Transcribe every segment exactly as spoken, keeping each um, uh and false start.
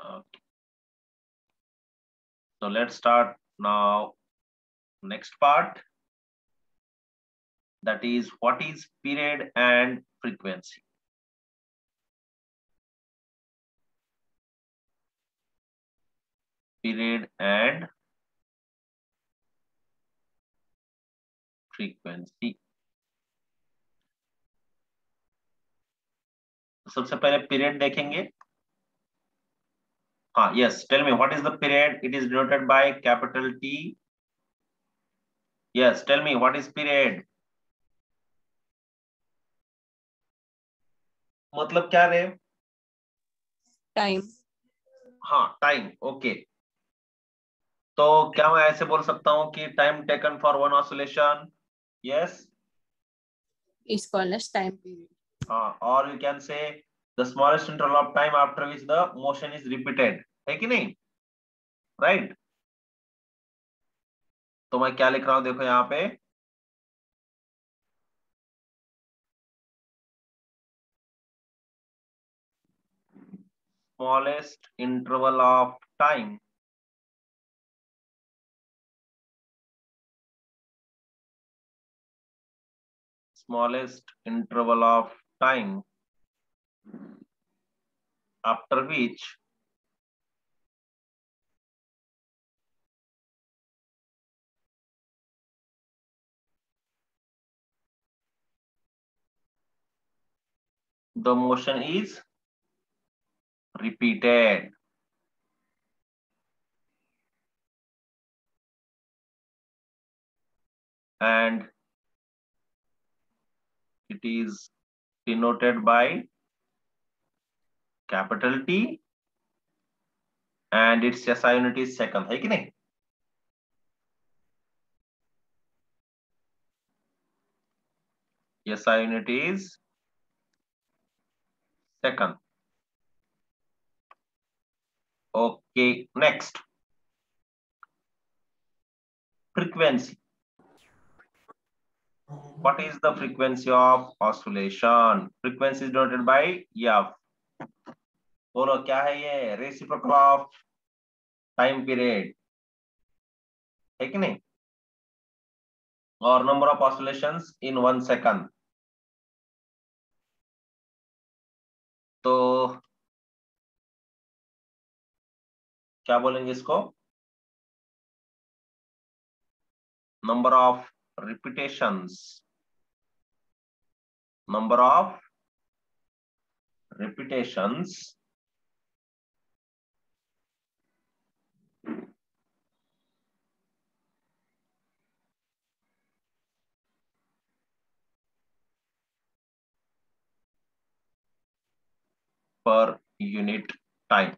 Okay. So let's start now. Next part, that is what is period and frequency. Period and frequency. सबसे पहले period देखेंगे. हाँ, yes, tell me what is the period? It is denoted by capital T. Yes, tell me what is period? मतलब क्या रे? Time. हाँ, time. Okay. तो क्या मैं ऐसे बोल सकता हूँ कि time taken for one oscillation? Yes. Is called as time period. हाँ, और you can say the smallest interval of time after which the motion is repeated. है कि नहीं? Right right? तो मैं क्या लिख रहा हूं, देखो यहाँ पे. Smallest interval of time smallest interval of time after which the motion is repeated. And it is denoted by capital T and its S I unit is second. है कि नहीं? S I unit is second. Okay, next. Frequency. What is the frequency of oscillation? Frequency is denoted by F. बोलो क्या है ये? Reciprocal of time period. है कि नहीं? और number of oscillations in one second. तो क्या बोलेंगे इसको? Number of repetitions. Number of repetitions per unit time.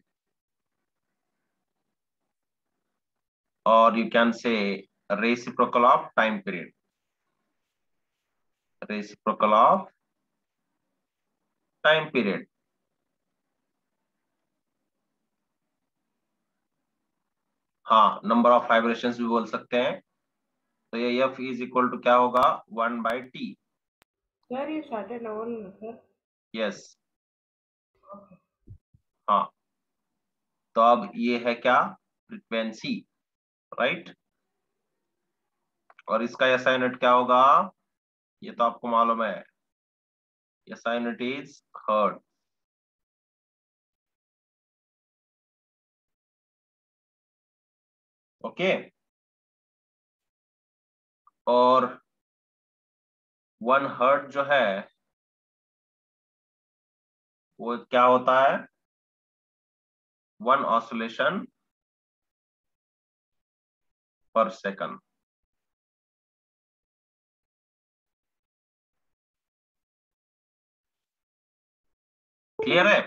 Or you can say reciprocal of time period. Reciprocal of time period. हाँ, number of vibrations भी बोल सकते हैं. तो ये F इज इक्वल टू क्या होगा? One by T. सर ये स्टार्टेड ना बोलना सर. यस. हाँ, तो अब ये है क्या? फ्रीक्वेंसी. राइट. और इसका एसआई यूनिट क्या होगा? ये तो आपको मालूम है. SI unit is hertz. Okay. और वन हर्ट्ज जो है वो क्या होता है? One oscillation per second. Clear है?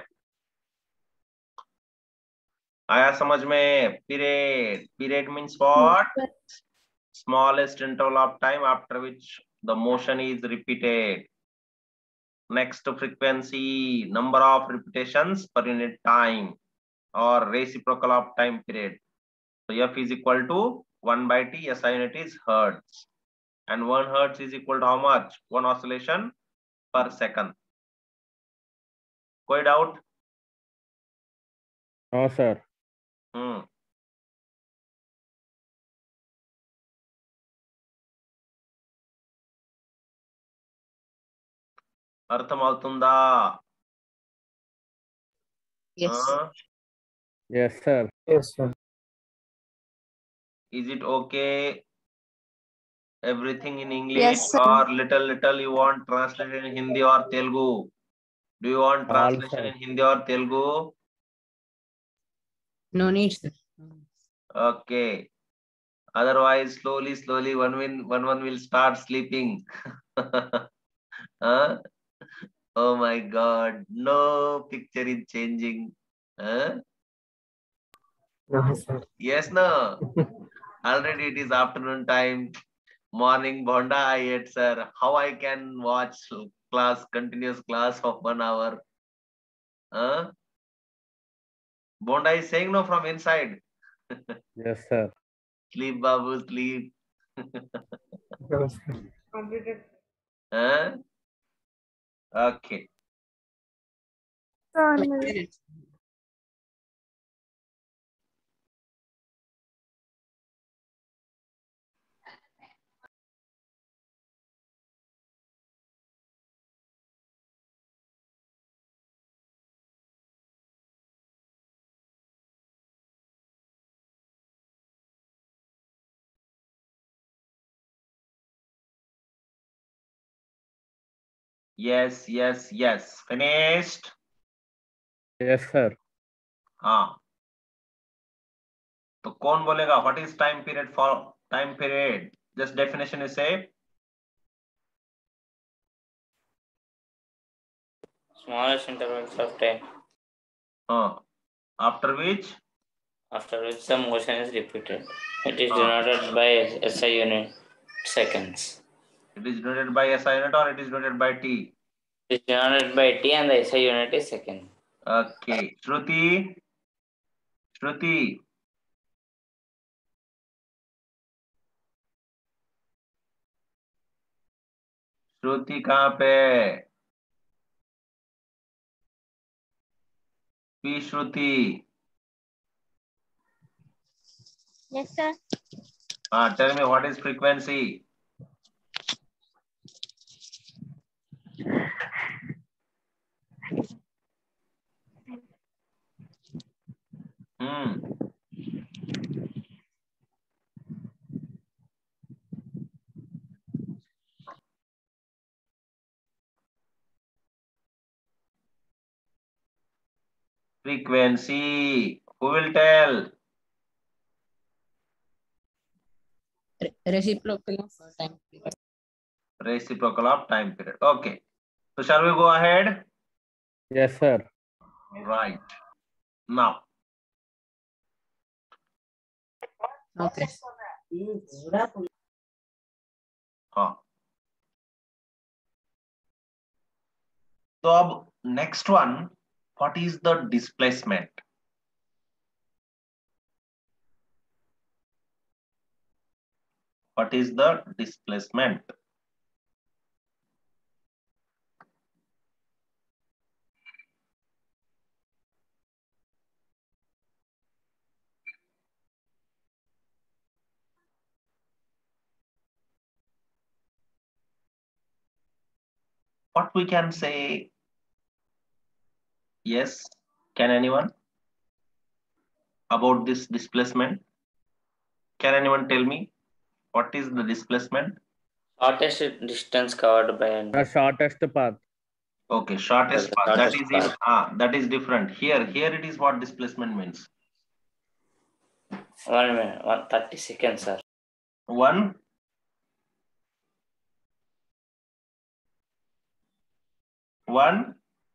आया समझ में? Period. Period means what? Smallest interval of time after which the motion is repeated. Next, frequency, number of repetitions per unit time or reciprocal of time period. So F is equal to one by T, S I unit is hertz. And one hertz is equal to how much? One oscillation per second. कोई doubt? No, sir. Hmm. అర్థమవుతుందా? Yes. Huh? Yes, sir. Yes, sir. Is it okay? Everything in English, Yes, sir. or little little you want translation in Hindi or Telugu? Do you want All, translation sir. in Hindi or Telugu? No need, sir. Okay. Otherwise, slowly, slowly, one will one one will start sleeping. Huh? Oh my God! No picture is changing. Huh? No, sir. Yes, no. Already it is afternoon time. Morning bonda I ate, sir. How I can watch class, continuous class of one hour? Huh? Bonda is saying no from inside. Yes, sir. Sleep, Babu, sleep. No, sir. Completed. Huh? Okay. Completed. Yes, yes, yes. Finished? Yes, sir. हाँ. तो कौन बोलेगा? What is time period for time period? Just definition you say. Smallest intervals of time, हाँ. After which? after which the motion is repeated. It is Ah. denoted by S I unit seconds. It is denoted by S I unit or it is denoted by T? It is denoted by T and the S I unit is second. Okay. Shruti. Shruti. Shruti कहाँ पे? P Shruti. Yes, sir. Ah, tell me what is frequency? Hmm. Frequency. Who will tell? Re- Reciprocal of time period. Reciprocal of time period. Okay. So shall we go ahead? Yes, sir. Right. Now. Okay. हाँ. तो अब next one, what is the displacement? What is the displacement? What we can say? Yes. Can anyone? About this displacement? Can anyone tell me what is the displacement? Shortest distance covered by an The shortest path. Okay, shortest The path. That shortest is in path. ah, that is different. Here, here it is what displacement means. one minute, one thirty seconds, sir. One. One.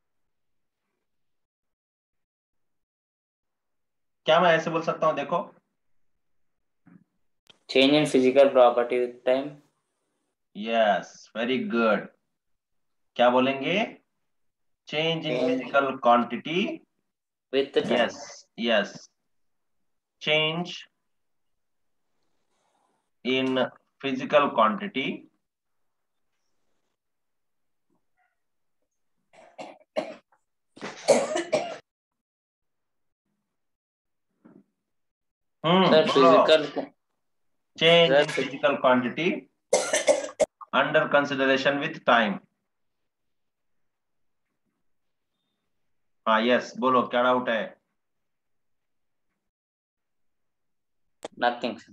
क्या मैं ऐसे बोल सकता हूँ? देखो. Change in physical property with time. Yes, very good. क्या बोलेंगे? Change in Change physical quantity. with the time. Yes, yes. Change in physical quantity hmm Sir, physical. Change Sir, in physical quantity under consideration with time. हाँ yes, बोलो क्या doubt है? nothing, sir.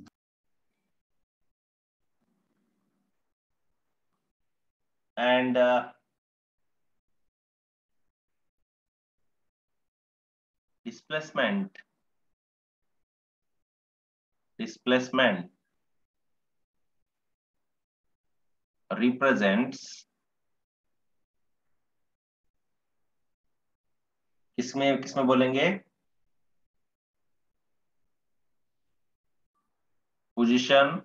And displacement displacement represents किसमें किसमें बोलेंगे? Position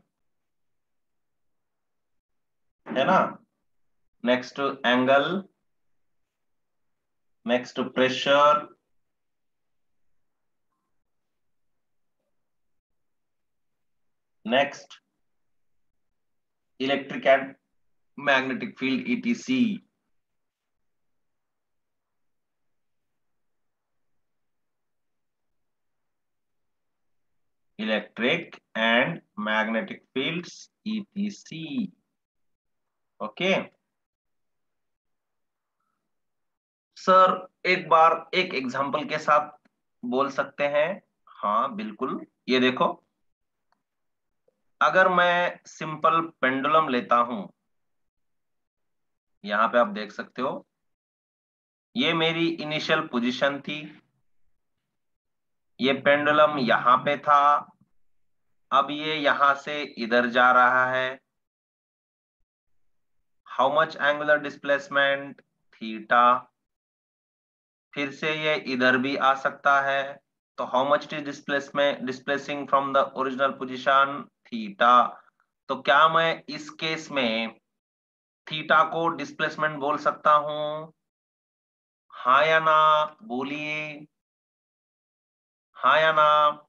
है ना, next angle, next pressure, next electric and magnetic field etc. Electric and magnetic fields etc. Okay sir, एक बार एक एग्जांपल के साथ बोल सकते हैं? हाँ बिल्कुल, ये देखो, अगर मैं सिंपल पेंडुलम लेता हूं, यहां पे आप देख सकते हो, ये मेरी इनिशियल पोजीशन थी, ये पेंडुलम यहां पे था, अब ये यहां से इधर जा रहा है। How much angular displacement? Theta. फिर से ये इधर भी आ सकता है, तो how much is displacement displacing from the original position? Theta. तो क्या मैं इस केस में थीटा को डिस्प्लेसमेंट बोल सकता हूं? हाँ या ना, बोलिए, हाँ या ना,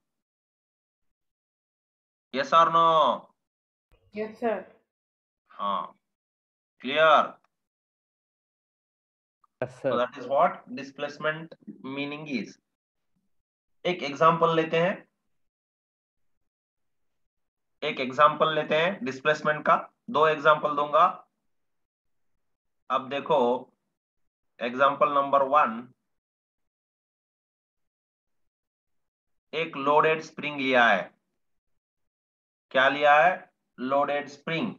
यस और नो? Yes, sir. हाँ, clear? Yes, So sir. that is what displacement meaning is. एक एग्जांपल लेते हैं, एक एग्जांपल लेते हैं डिस्प्लेसमेंट का, दो एग्जांपल दूंगा। अब देखो एग्जांपल नंबर वन, एक लोडेड स्प्रिंग लिया है। क्या लिया है? Loaded spring.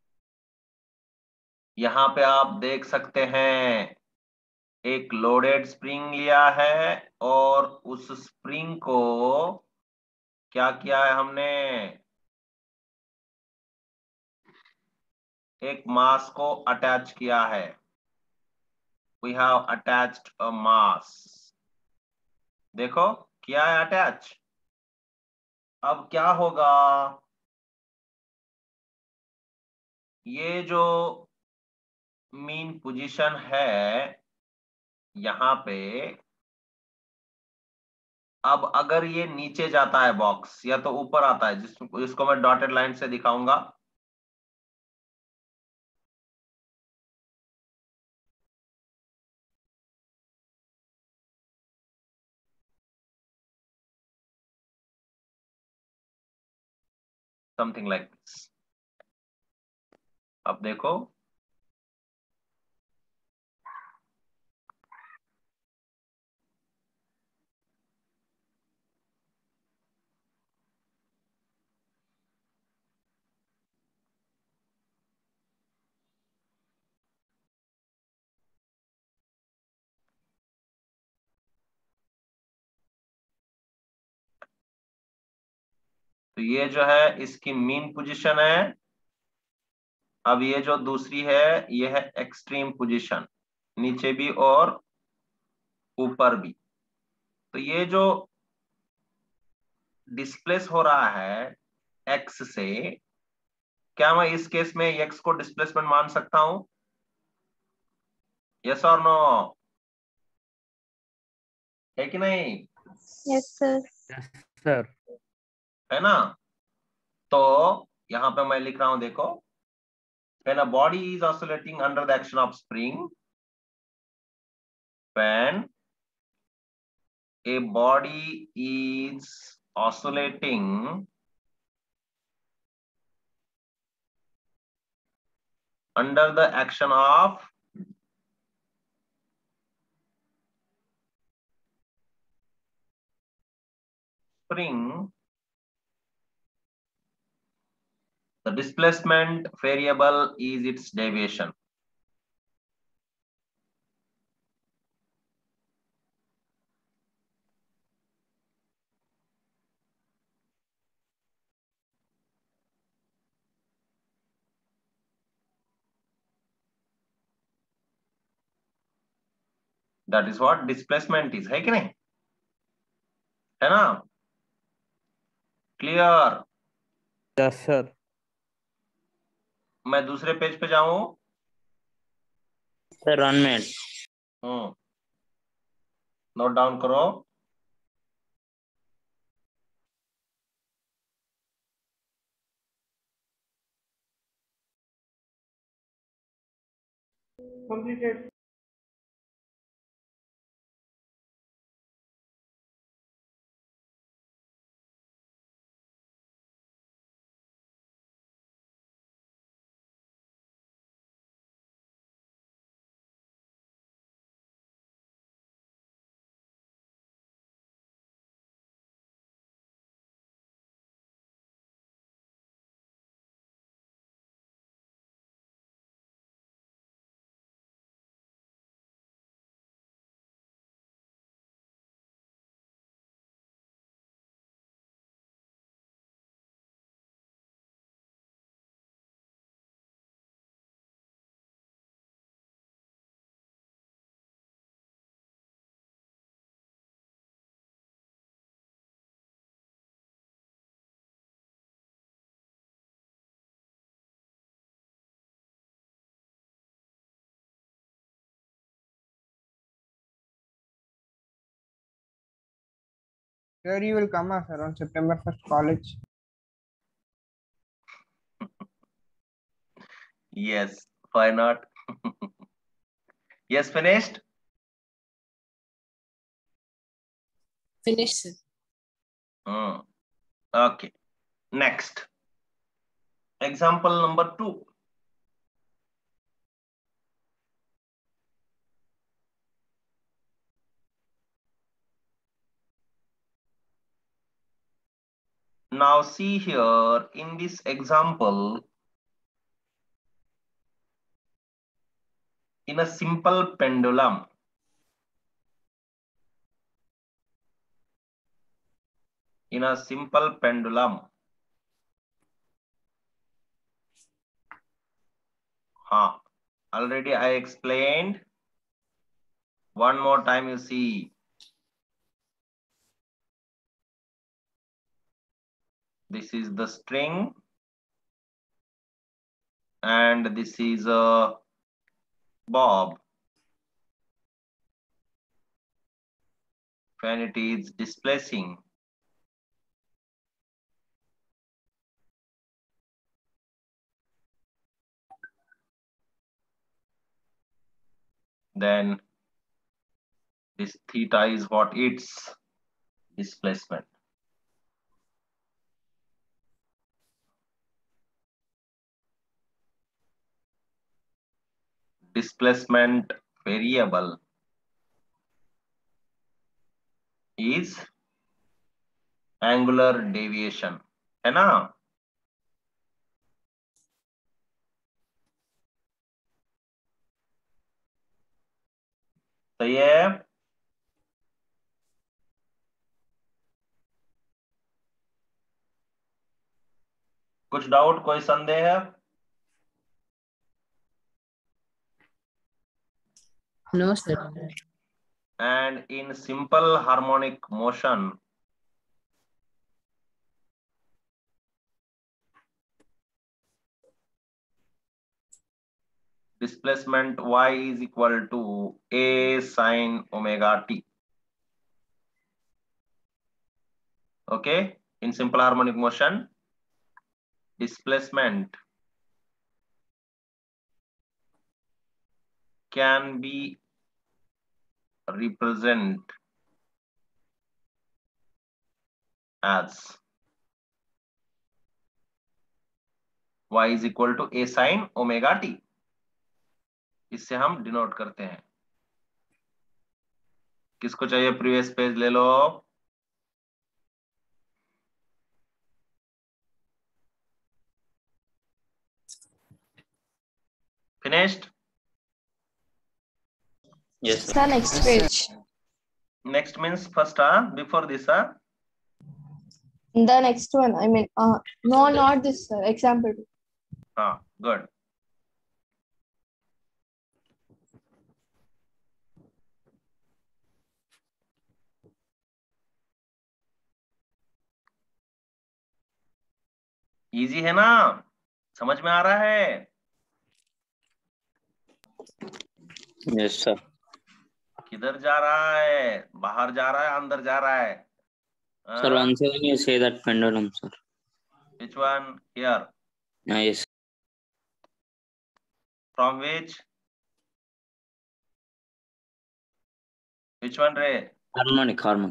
यहां पे आप देख सकते हैं, एक लोडेड स्प्रिंग लिया है और उस स्प्रिंग को क्या किया है हमने? एक मास को अटैच किया है। We have attached a mass. देखो किया है अटैच। अब क्या होगा? ये जो मीन पोजीशन है यहां पे, अब अगर ये नीचे जाता है बॉक्स या तो ऊपर आता है, जिसको जिसको मैं डॉटेड लाइन से दिखाऊंगा, समथिंग लाइक दिस। अब देखो तो ये जो है इसकी मीन पोजीशन है। अब ये जो दूसरी है ये है एक्सट्रीम पोजीशन, नीचे भी और ऊपर भी। तो ये जो डिस्प्लेस हो रहा है एक्स से, क्या मैं इस केस में एक्स को डिस्प्लेसमेंट मान सकता हूं? यस और नो? है कि नहीं? Yes, sir. Yes, sir. है ना? तो यहां पे मैं लिख रहा हूं, देखो, when a body is oscillating under the action of spring, when a body is oscillating under the action of spring, the displacement variable is its deviation. That is what displacement is, है कि नहीं? है ना? Clear? Yes, sir. मैं दूसरे page पे जाऊं? Sir, one minute. Hmm note down करो. Completed. Sir, you will come sir, on September first college. Yes, why not? Yes, finished? Finish, sir. Hmm. Okay. Next. Example number two. Now see here in this example, in a simple pendulum, in a simple pendulum, huh, already I explained. One more time you see. This is the string and this is a bob. When it is displacing, then this theta is what its displacement. Displacement variable is angular deviation, है ना? सही है? कुछ doubt, कोई संदेह है? No, sir. And in simple harmonic motion, displacement y is equal to a sine omega t. Okay, in simple harmonic motion, displacement can be represented as y is equal to a sin omega t. इससे हम denote करते हैं. किसको चाहिए previous page ले लो. Finished? Yes, sir. Sir, next page. Next means first, huh? Before this, huh? The next one, I mean, uh, no, not this, sir. Example. Ah, good. Easy है ना, समझ में आ रहा है? Yes, sir. किधर जा रहा है? बाहर जा रहा है, अंदर जा रहा है? Sir, once again you say that pendulum, sir. Which one? Here. Ah, yes. From which? Which one, Ray? Harmonic, harmonic.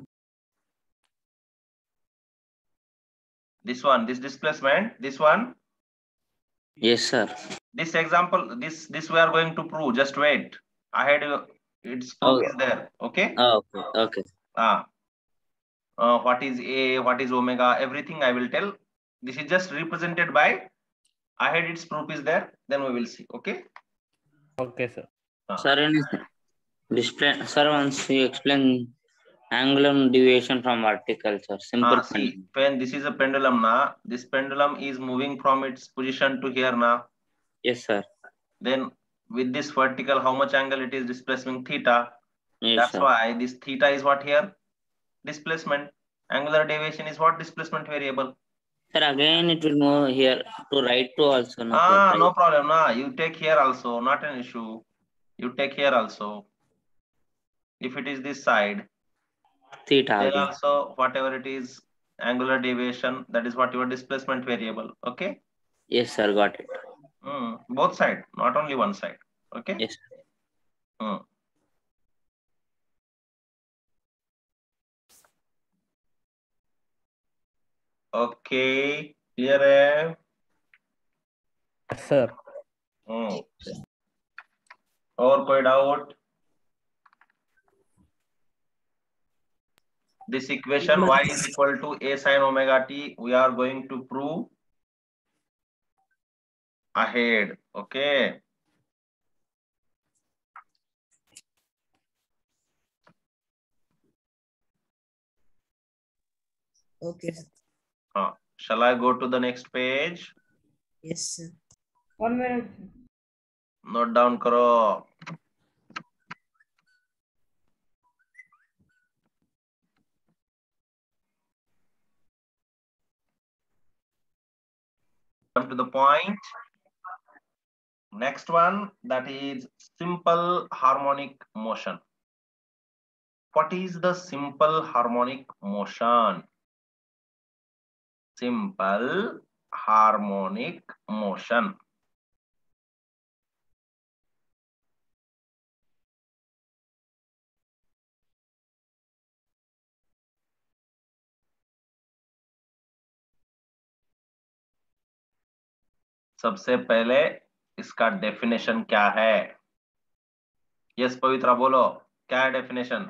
This one, this displacement, this one. Yes, sir. This example, this this we are going to prove. Just wait. I had uh, its proof Oh. is there. Okay. Oh, okay, okay. Ah. Uh, what is A? What is omega? Everything I will tell. This is just represented by. I had its proof is there. Then we will see. Okay. Okay, sir. Ah. Sir, in display, sir, once you explain angular deviation from vertical, sir. Simple Ah, see, pendulum. when this is a pendulum na, this pendulum is moving from its position to here na. Yes, sir. Then with this vertical, how much angle it is displacing theta. Yes, That's sir. why this theta is what here? Displacement. Angular deviation is what? Displacement variable. Sir, again it will move here to right to also. No, Ah, sir. no problem. Nah, you take here also, not an issue. You take here also. If it is this side, Theta then again. also whatever it is, angular deviation, that is what your displacement variable. Okay. Yes, sir. Got it. Mm, both side, not only one side. Okay. Yes. Mm. Okay, clear है? Yes, sir. Hmm. और कोई doubt? This equation y is equal to a sin omega t. We are going to prove ahead. Okay. Okay, sir. Uh, shall I go to the next page? Yes, sir. One minute. Note down करो. Come to the point. Next one, that is simple harmonic motion. What is the simple harmonic motion? Simple harmonic motion. सबसे पहले इसका definition क्या है? Yes पवित्रा बोलो, क्या है definition?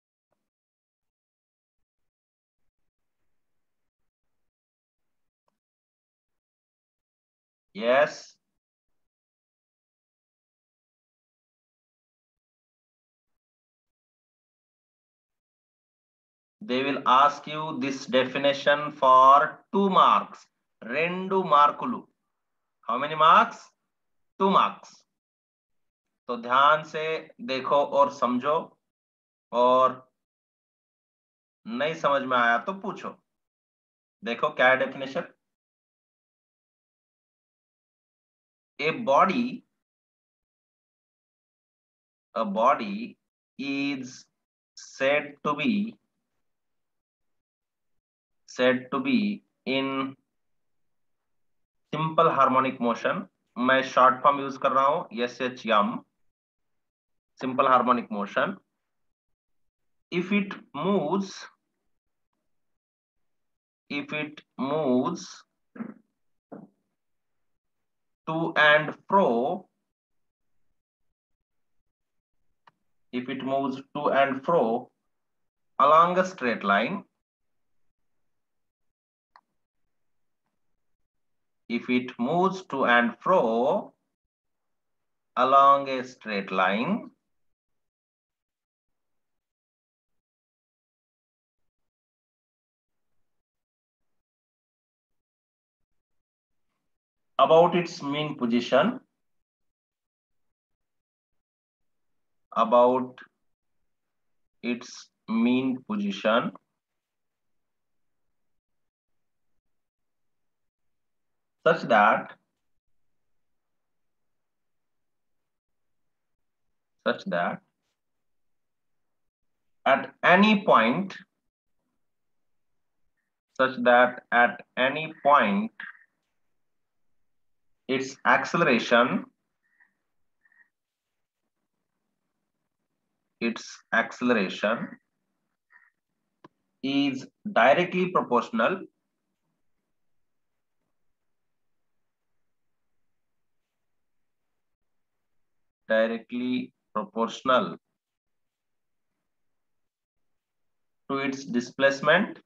Yes they will ask you this definition for two marks. రెండు మార్కులు. How many marks? Two marks. तो ध्यान से देखो और समझो, और नहीं समझ में आया तो पूछो. देखो क्या है definition. A body, a body is said to be said to be in simple harmonic motion. मैं शॉर्ट फॉर्म यूज कर रहा हूं, S H M. Simple harmonic motion. If it moves if it moves to and fro, if it moves to and fro along a straight line, if it moves to and fro along a straight line, about its mean position, about its mean position, such that such that at any point such that at any point its acceleration its acceleration is directly proportional directly proportional to its displacement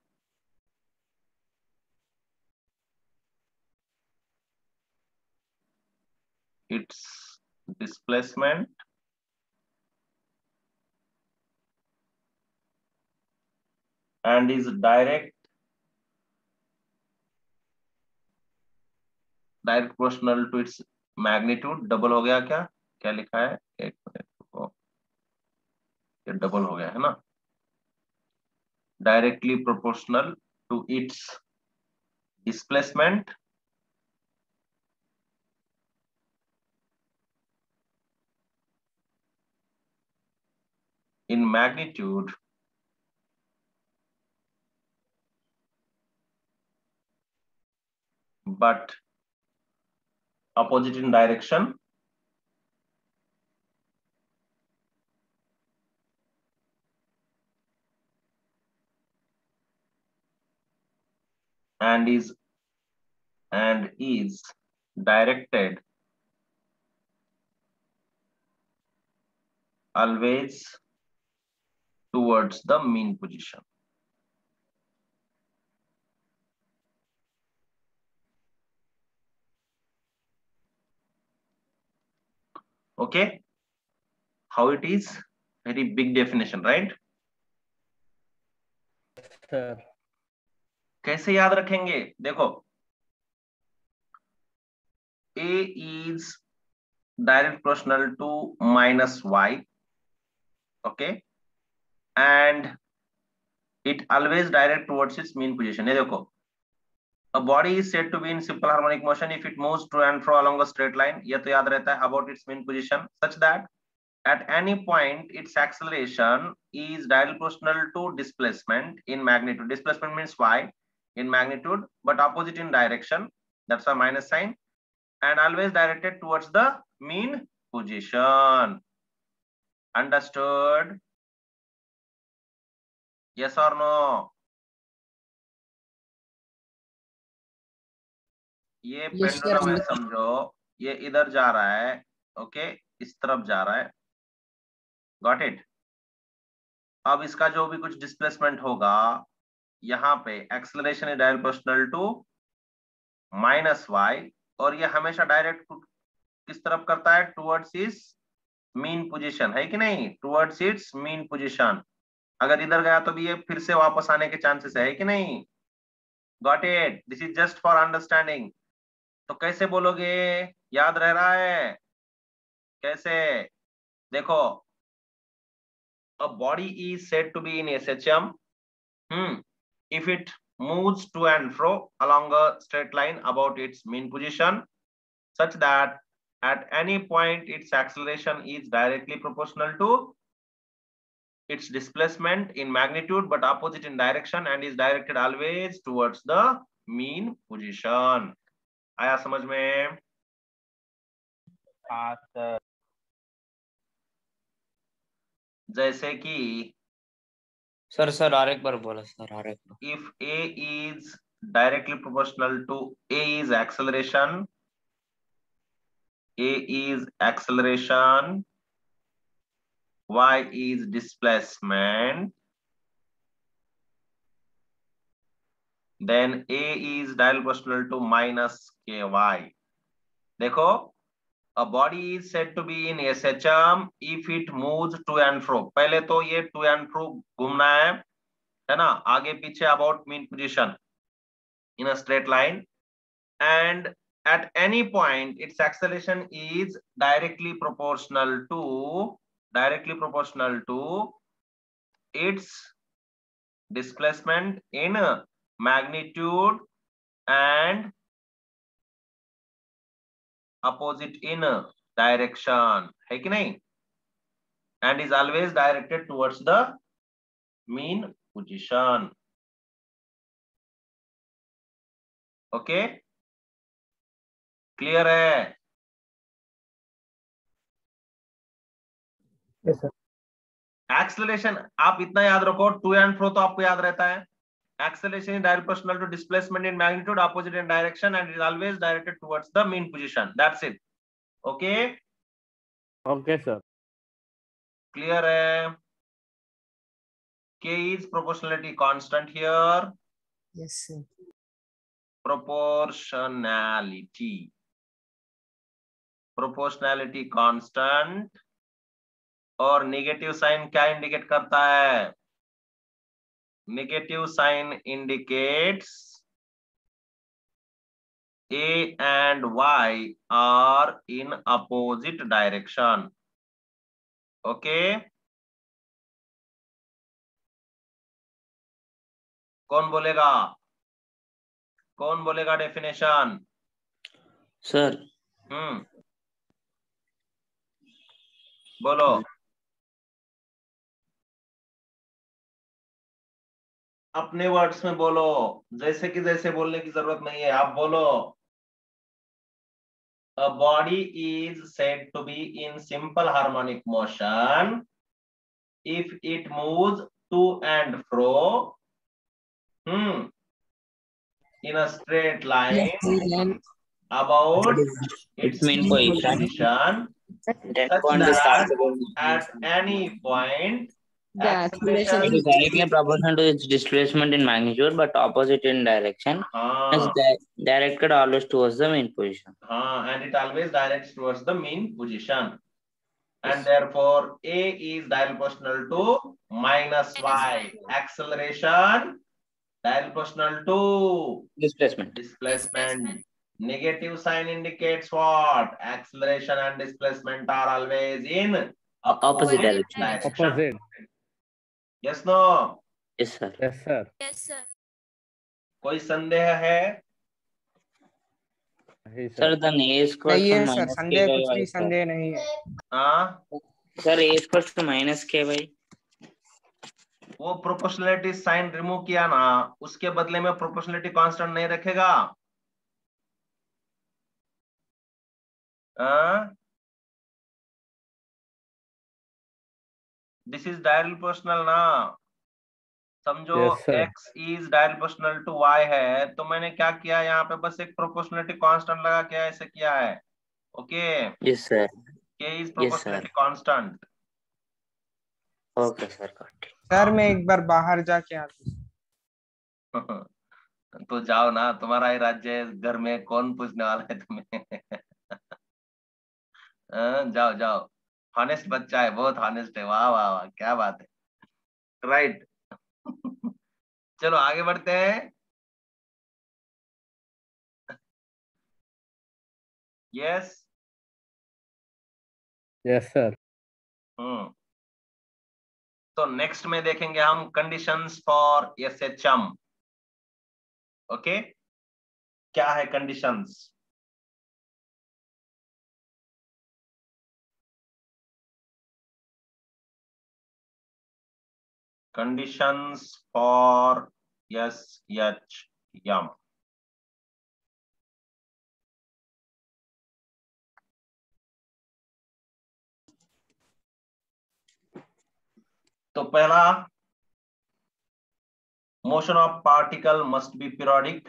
its displacement and is direct direct proportional to its magnitude. Double हो गया क्या क्या लिखा है एक minute रुको, ये double हो गया है ना, directly proportional to its displacement in magnitude but opposite in direction and is and is directed always towards the mean position. Okay, how it is? Very big definition, right? Sir. कैसे याद रखेंगे? देखो, A is direct proportional to minus y, okay, and it always direct towards its mean position. ये देखो, a body is said to be in simple harmonic motion if it moves to and fro along a straight line. ये तो याद रहता है, about its mean position, such that at any point its acceleration is directly proportional to displacement in magnitude. Displacement means y in magnitude, but opposite in direction. That's a minus sign, and always directed towards the mean position. Understood? Yes or no? ये Yes, sir. Pendulum है, समझो ये इधर जा रहा है, okay, इस तरफ जा रहा है, गॉट इट। अब इसका जो भी कुछ डिस्प्लेसमेंट होगा यहाँ पे, acceleration is direct proportional to minus y, और ये हमेशा डायरेक्ट किस तरफ करता है? टुवर्ड्स इट्स मीन पोजीशन, है कि नहीं? Towards its mean position. अगर इधर गया तो भी ये फिर से वापस आने के चांसेस है कि नहीं? Got it? This is just for understanding. तो कैसे बोलोगे? याद रह रहा है कैसे? देखो, a body is said to be in S H M hmm, if it moves to and fro along a straight line about its mean position, such that at any point its acceleration is directly proportional to its displacement in magnitude but opposite in direction and is directed always towards the mean position. आया समझ में? हाँ sir. जैसे कि sir sir और एक बार बोला sir, और एक बार। if A is directly proportional to A is acceleration. A is acceleration. Y is displacement. Then A is directly proportional to minus ky. देखो, a body is said to be in S H M if it moves to and fro. पहले तो ये to and fro घूमना है, है ना, आगे पीछे about mean position in a straight line, and at any point its acceleration is directly proportional to directly proportional to its displacement in magnitude and opposite in direction, है कि नहीं, and is always directed towards the mean position. Okay, clear है? Yes, sir. Acceleration आप इतना याद रखो, to and फ्रो तो आपको याद रहता है. Acceleration is direct proportional to displacement in magnitude, opposite in direction, and is always directed towards the mean position. That's it. Okay? Okay, sir. Clear hai? K is proportionality constant here. Yes, sir. Proportionality. Proportionality constant. और negative sign क्या indicate करता है? Negative sign indicates A and Y are in opposite direction. Okay? कौन बोलेगा? कौन बोलेगा definition? Sir हम्म बोलो. अपने वर्ड्स में बोलो, जैसे कि जैसे बोलने की जरूरत नहीं है, आप बोलो. A body is said to be in simple harmonic motion if it moves to and fro hmm, in a straight line Yes, about its its mean mean position. position, Ten such point is that started. at any point The acceleration It is directly proportional to its displacement in magnitude, but opposite in direction. Is हाँ, di- directed always towards the mean position. हाँ, and it always directs towards the mean position. And therefore, A is directly proportional to minus Y. Acceleration directly proportional to Displacement. displacement. Negative sign indicates what? Acceleration and displacement are always in Opposite direction. Opposite. Yes, no? Yes, sir. Yes, sir. Yes, sir. कोई संदेह है? Hey, Sir, sir. the A is equal नहीं to है sir, minus संदेह k कुछ by भी y, sir. संदेह नहीं है. हाँ, Sir, A is equal to minus k by. वो प्रोपोर्शनलिटी साइन रिमूव किया ना, उसके बदले में प्रोपोर्शनलिटी कांस्टेंट नहीं रखेगा. हाँ, दिस इज डायरेक्टली प्रोपोर्शनल ना. समझो Yes, sir. x is directly proportional to y है, तो मैंने क्या किया यहाँ पे, बस एक प्रोपोर्शनलिटी कांस्टेंट लगा के ऐसे किया है. Okay, Yes, sir. k is Yes, proportionality sir. Constant. Okay, sir. Got it. Sir मैं एक बार बाहर जाके आता हूँ. तो जाओ ना, तुम्हारा ही राज्य है, घर में कौन पूछने वाला है तुम्हें. हाँ, जाओ जाओ. हॉनेस्ट बच्चा है, बहुत हॉनेस्ट है. वाह वाह वाह, क्या बात है. राइट. चलो आगे बढ़ते हैं. यस. Yes, sir. हम्म तो नेक्स्ट में देखेंगे हम कंडीशंस फॉर एसएचएम. ओके, क्या है कंडीशंस? Conditions for SHM. तो पहला Motion of particle must be periodic.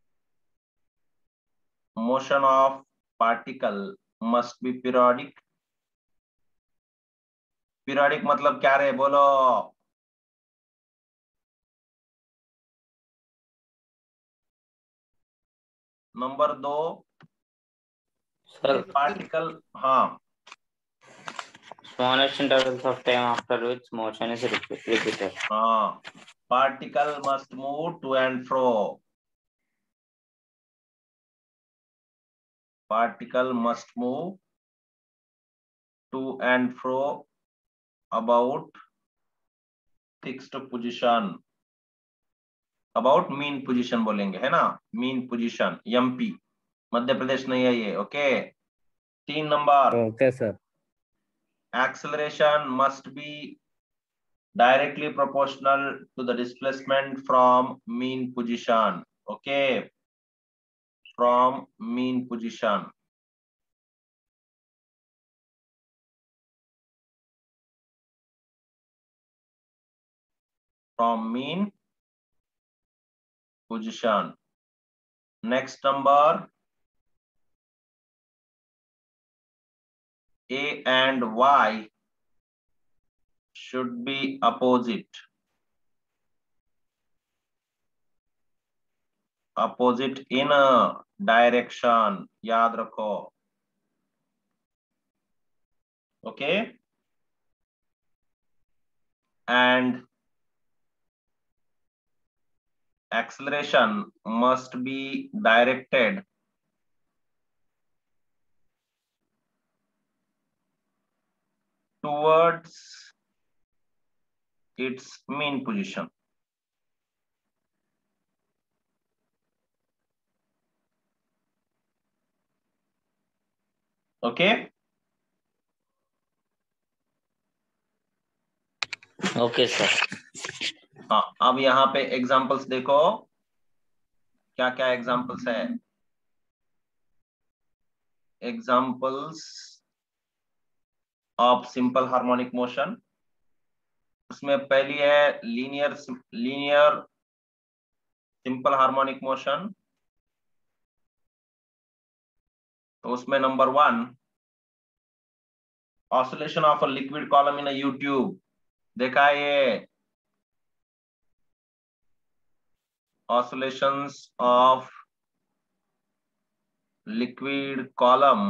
Motion of particle must be periodic. Periodic मतलब क्या रे बोलो? नंबर दो, Sir, पार्टिकल, हाँ, smallest intervals of time after which motion is repeat- repeated. हाँ, particle must move to and fro. Particle must move to and fro about fixed position. About mean position बोलेंगे, है ना? Mean position, M P, Madhya Pradesh नहीं है ये. Okay, तीन number, Okay, sir. acceleration must be directly proportional to the displacement from mean position. Okay, from mean position. From mean position. Next number, A and Y should be opposite. Opposite in a direction. याद रखो. Okay. And acceleration must be directed towards its mean position. Okay. Okay, sir. हाँ, अब यहाँ पे examples देखो, क्या क्या examples है. Examples of simple harmonic motion. उसमें पहली है linear linear simple harmonic motion. तो उसमें number one, oscillation of a liquid column in a U tube. देखा है ये? oscillations of liquid column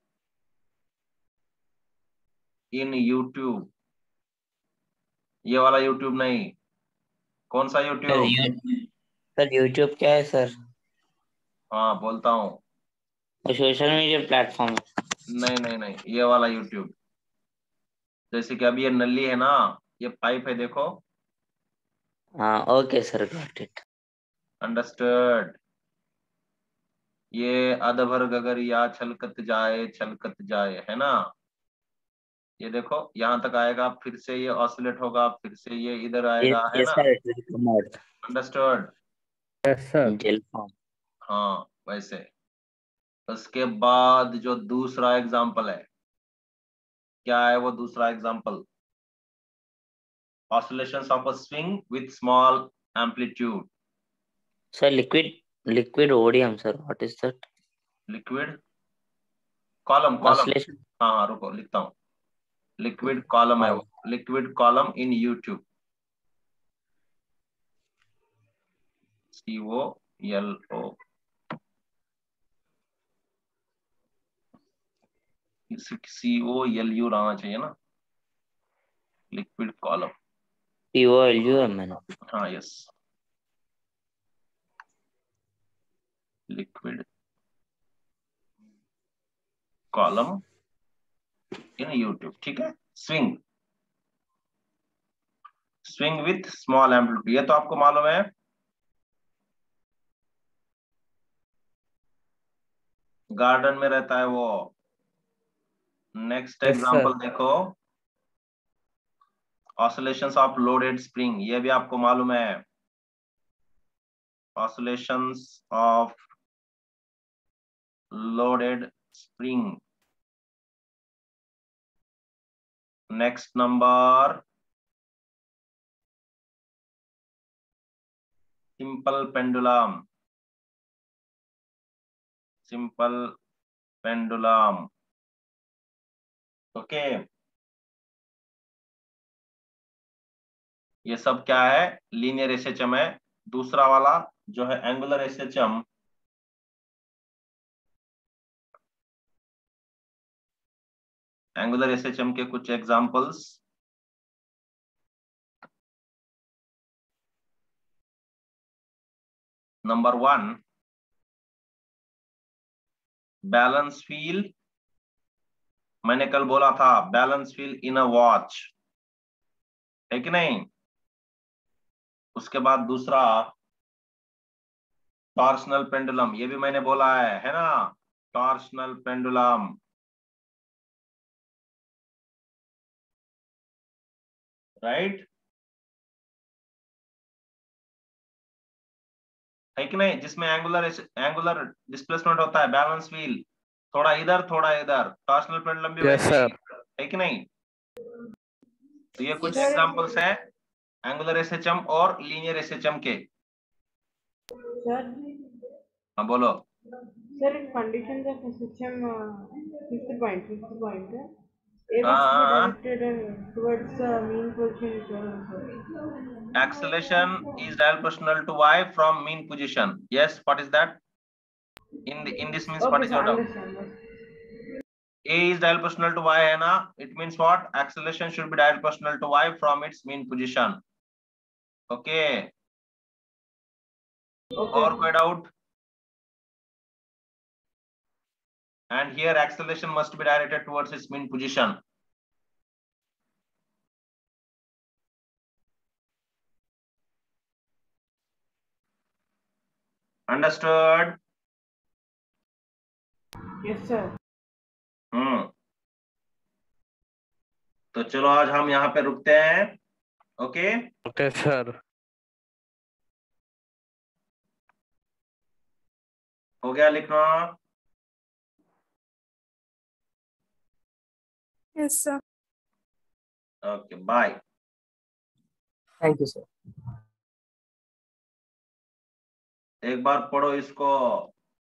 in YouTube. ये वाला YouTube नहीं, कौन सा Sir, YouTube? you- sir, YouTube क्या है सर? हाँ बोलता हूँ. Social media platform. नहीं नहीं नहीं, ये वाला YouTube. जैसे कि अभी ये नली है ना, ये पाइप है, देखो. हाँ, okay sir, got it. Understood. ये अधभर गगरिया छलकत जाए छलकत जाए, है ना? ये देखो यहाँ तक आएगा, फिर से ये ऑसिलेट होगा, फिर से ये इधर आएगा, है Yes, ना? sir, it will come out. Understood. Yes, sir. Gel form. हाँ वैसे. उसके बाद जो दूसरा एग्जाम्पल है, क्या है वो दूसरा example? Oscillations of a swing with small amplitude. Sir, liquid liquid odium sir, what is that? Liquid column. Column, Oscillation. हाँ हाँ रुको लिखता हूँ. लिक्विड कॉलम है वो. Liquid column in U tube. C O L O. C O L U रहना चाहिए ना. Liquid column. P O L U M N. हाँ yes. Liquid column in U tube. ठीक है. Swing swing with small amplitude, ये तो आपको मालूम है. गार्डन में रहता है वो. Next Yes, example sir. देखो, ऑसिलेशंस ऑफ लोडेड स्प्रिंग. ये भी आपको मालूम है. Oscillations of loaded spring. Next number, simple pendulum, simple pendulum. Okay okay. ये सब क्या है? लीनियर एसएचएम है। दूसरा वाला जो है एंगुलर एसएचएम, एंगुलर एसएचएम के कुछ examples. Number one, balance wheel. मैंने कल बोला था balance wheel in a watch, है कि नहीं? उसके बाद दूसरा टॉर्शनल पेंडुलम, ये भी मैंने बोला है है ना, टॉर्शनल पेंडुलम। राइट, है कि नहीं? जिसमें एंगुलर एंगुलर डिस्प्लेसमेंट होता है, बैलेंस व्हील थोड़ा इधर थोड़ा इधर, टॉर्शनल पेंडुलम भी Yes, वैसे ही, sir. है कि नहीं? तो ये कुछ Yes, sir. एग्जांपल्स हैं एंगुलर एसएचएम और लीनियर एसएचएम के। Sir, हाँ बोलो। sir, in conditions of S H M, uh, fifth point, fifth point, uh, A हाँ, must be हाँ, हाँ। directed uh, towards the mean position. Sir. Acceleration is diagonal proportional to y from mean position. Yes, what is that? In the, in this means what Okay, is sir, your doubt? understand. A is diagonal proportional to y है ना? It means what? Acceleration should be diagonal proportional to y from its mean position. Okay. Okay. और कोई doubt? And here acceleration must be directed towards its mean position. Understood? Yes, sir. हम्म तो चलो आज हम यहाँ पे रुकते हैं। Okay Okay, sir. हो गया लिखना? Yes, sir. Okay bye. Thank you, sir. एक बार पढ़ो इसको।